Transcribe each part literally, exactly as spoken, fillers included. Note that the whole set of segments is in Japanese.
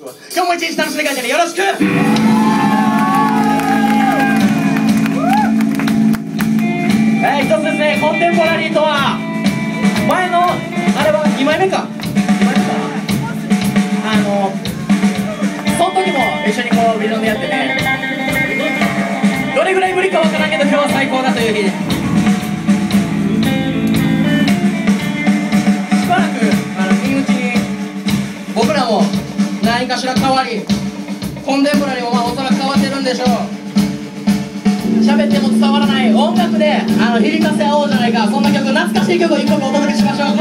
僕は。今日も一日楽しんで帰ってね。よろしく。えー、一つですね、コンテンポラリーとは前のあれはにまいめかにまいめかな、あのその時も一緒にこうビルドでやってね、どれぐらい無理かわからんけど今日は最高だという日です。しばらくあの身内に僕らも何かしら変わり、コンテンポラリーもまあおそらく変わってるんでしょう。喋っても伝わらない音楽であの響かせ合おうじゃないか。そんな曲、懐かしい曲を一曲お届けしましょう。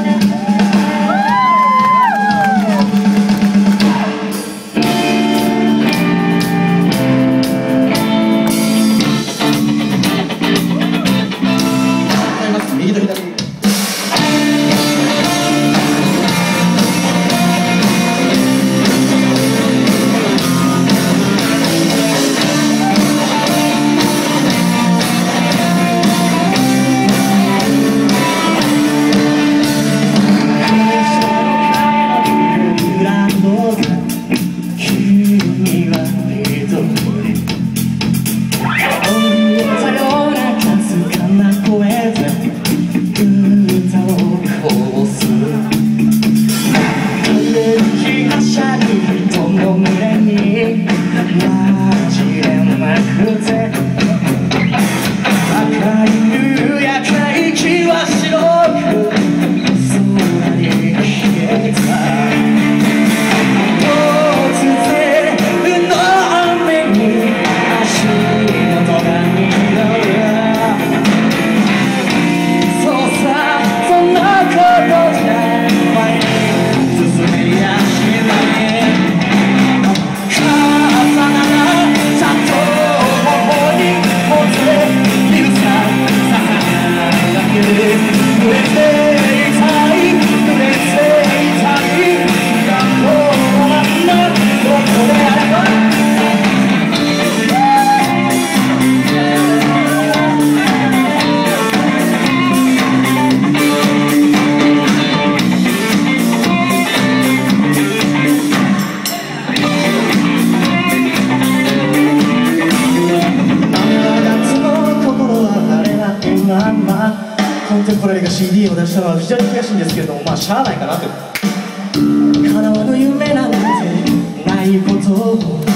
右と左。コンテンポラリーが シーディー を出したのは非常に悔しいんですけれども、まあしゃあないかなと。叶わぬ夢なんてないことを